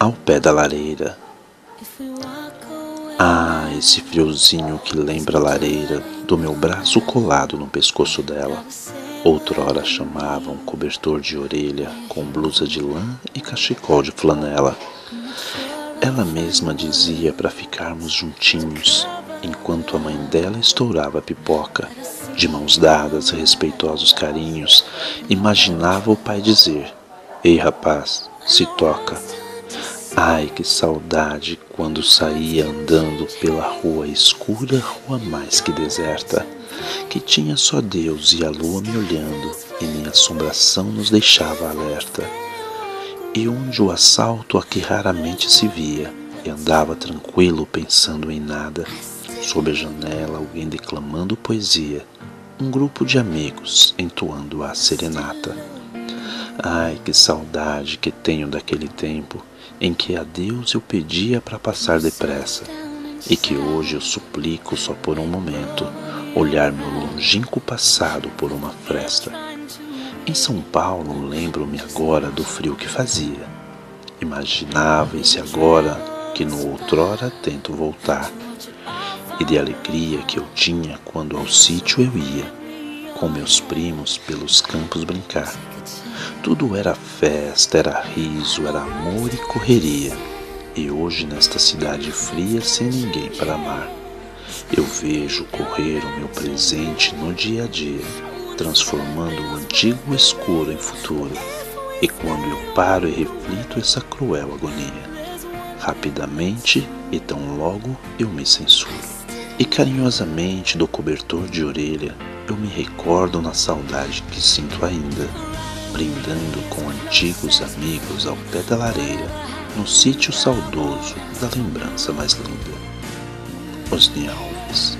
ao pé da lareira. Ah, esse friozinho que lembra a lareira do meu braço colado no pescoço dela. Outrora chamava um cobertor de orelha com blusa de lã e cachecol de flanela. Ela mesma dizia para ficarmos juntinhos, enquanto a mãe dela estourava a pipoca. De mãos dadas, respeitosos carinhos, imaginava o pai dizer: "Ei, rapaz, se toca." Ai, que saudade quando saía andando pela rua escura, rua mais que deserta, que tinha só Deus e a lua me olhando, e nem assombração nos deixava alerta. E onde o assalto aqui raramente se via, e andava tranquilo pensando em nada. Sob a janela alguém declamando poesia, um grupo de amigos entoando a serenata. Ai, que saudade que tenho daquele tempo em que a Deus eu pedia para passar depressa, e que hoje eu suplico só por um momento, olhar meu longínquo passado por uma fresta. Em São Paulo lembro-me agora do frio que fazia. Imaginava esse agora que no outrora tento voltar, e de alegria que eu tinha quando ao sítio eu ia, com meus primos pelos campos brincar. Tudo era festa, era riso, era amor e correria. E hoje nesta cidade fria, sem ninguém para amar, eu vejo correr o meu presente no dia a dia, transformando o antigo escuro em futuro. E quando eu paro e reflito essa cruel agonia, rapidamente e tão logo eu me censuro. E carinhosamente do cobertor de orelha eu me recordo na saudade que sinto ainda, brindando com antigos amigos ao pé da lareira, no sítio saudoso da lembrança mais linda. Osni Alves.